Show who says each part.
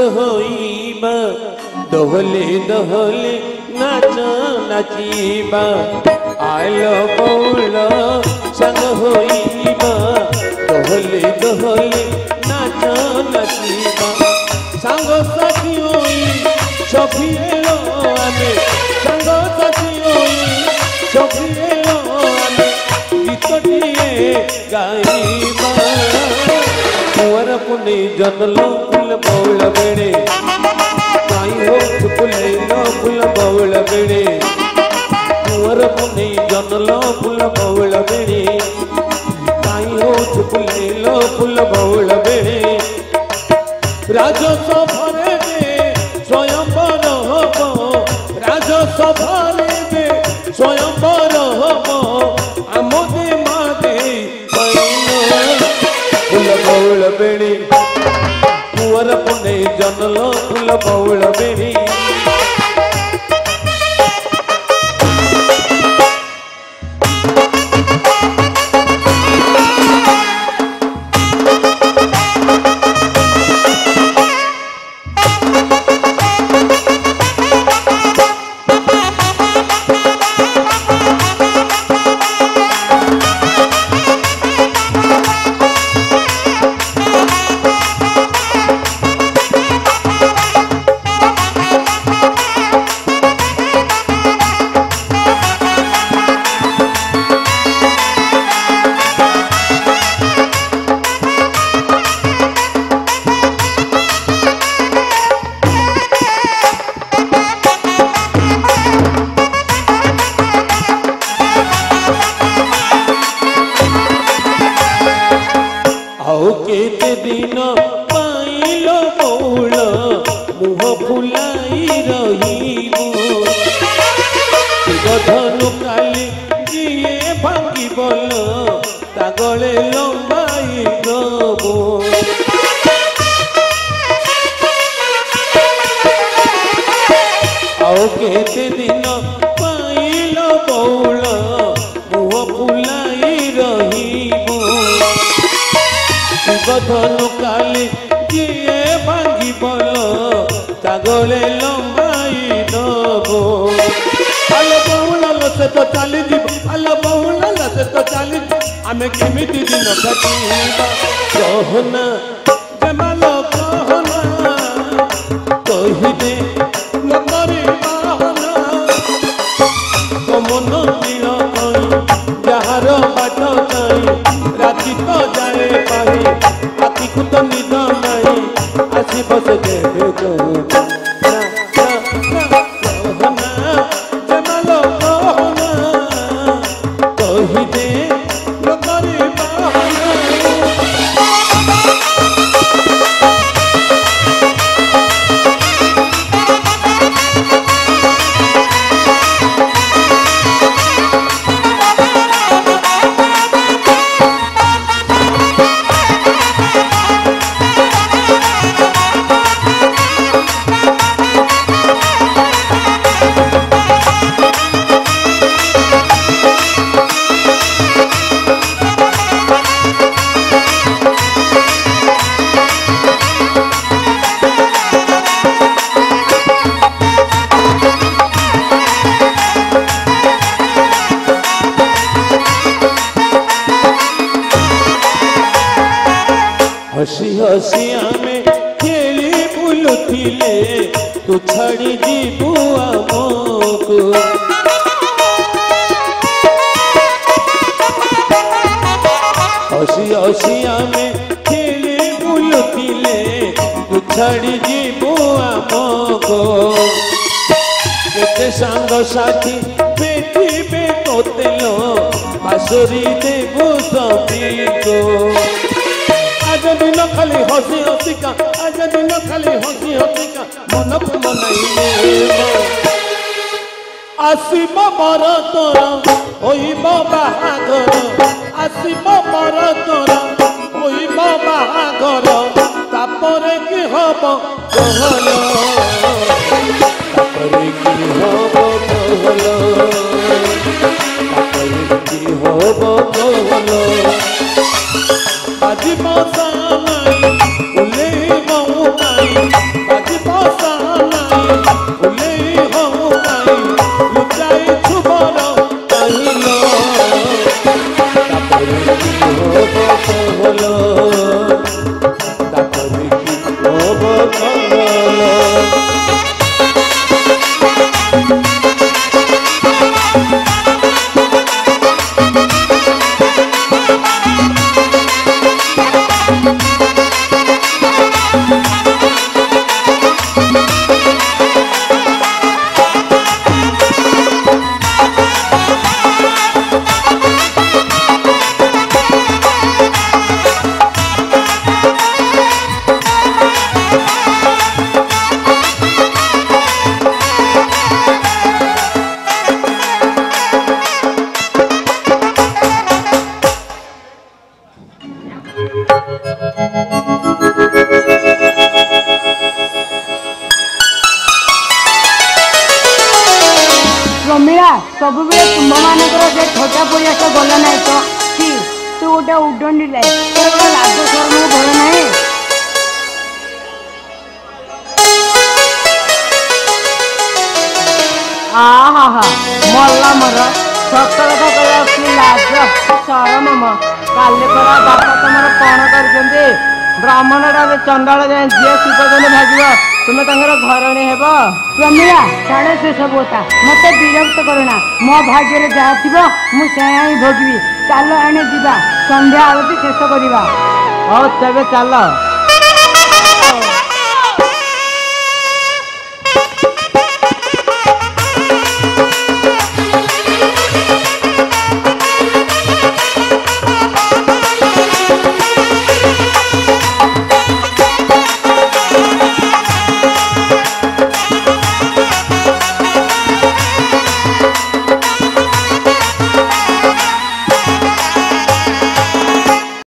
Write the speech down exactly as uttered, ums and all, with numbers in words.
Speaker 1: होइबा दोहले दोहले नाच नाचिबा आलो बौल संग होइबा दोहले दोहले नाच नाचिबा संग साथी होई सखिएलो आमे संग साथी होई सखिएलो आमे गीतटिए गाइबा कुंवर पुने जनलो फूल बौल बेड़े काई हो फुलेलो फूल बौल बेड़े कुंवर पुने जनलो फूल बौल बेड़े काई हो फुलेलो फूल बौल बेड़े राजसभारे दे स्वयंवर हबो राजसभारे दे स्वयंवर हबो आमोदे मादे पैनो फूल बौल बेड़ी कुंवर पुने जनलो फूल बौल बेड़ी केते दिन पाइलो बौल मुह फुलाई रहिबो गधनु काली जिए भांगी बोल तागले लंबाई दबो आओ केते दिन पाइलो बौल मुह फुलाई रहिबो गधनु काली जिए भांगी बोल तागले लंबाई दबो आलो बहुल से तो चली जीव आलो बहुल से तो चली आमे केमिति दिन काटिबा कहना जमाल कहना कहि दे न करी बाहना मन दिल कई जहार बाट कई राति तो जाए पाही राति को तो निद नहीं आसी बस देवे कहना कहना जमाल कहना कहि दे न करी बाहना हसी हसी आमे खेली बुलुथिले तू छाड़ी जीवु आमको हसी हसी आमे खेली बुलुथिले तू छाड़ी जीवु आमको केते सांग साथी बेटी बे कोतेलो बासुरी देबो सबीको आज दिन खाली हसी हसी का आज दिन खाली हसी हसी का मन को मनाइले आसीब बर तोरा होइब बाहागर आसीब बर तोरा होइब बाहागर तापरे की हब कहल तापरे की हब कहल तापरे की हब कहल बाजी मौसा नहीं उले मऊ नहीं लो दात देखी अवकल
Speaker 2: सब बेले तुम मानकर जे छोटा परिया तो गला ना तो कि तू गोटे उडंडी लाई तोर लाज शर्म भल नहीं आहा हा मल्ला मर सत कथा कह कि लाज शरम म काले करा बापा तुमर कौन कर ब्राह्मण टा चंडाल जाए जी शिवजन भाग तुम्हें घरणी हेब प्रमिला छाड़ से सब होता मत विरक्त करना मो भाग्य जहाँ थी मुझे ही भोगवी चल एने जा संध्या आरती शेष करवा।
Speaker 3: हौ तेबे चल।